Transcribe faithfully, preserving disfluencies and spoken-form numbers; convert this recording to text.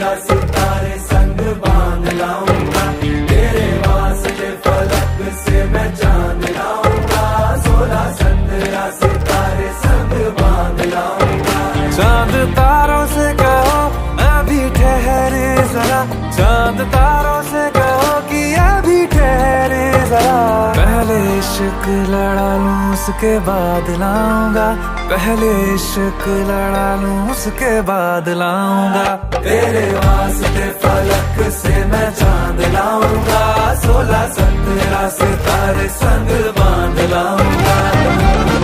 सोलह सितारे संग बांध लाऊंगा, तेरे वास्ते फलक से मैं चांद लाऊंगा, सोलह सत्रह सितारे संग बांध लाऊंगा। चांद तारों से कहो अभी ठहरे जरा, चांद तारों से कहो कि अभी ठहरे जरा। पहले इश्क लड़ा लूं उसके बाद लाऊंगा, पहले इश्क लड़ा लूं उसके बाद लाऊंगा। तेरे वास्ते फलक से मैं चांद लाऊंगा, सोलह सत्रह सितारे संग बांध लाऊंगा।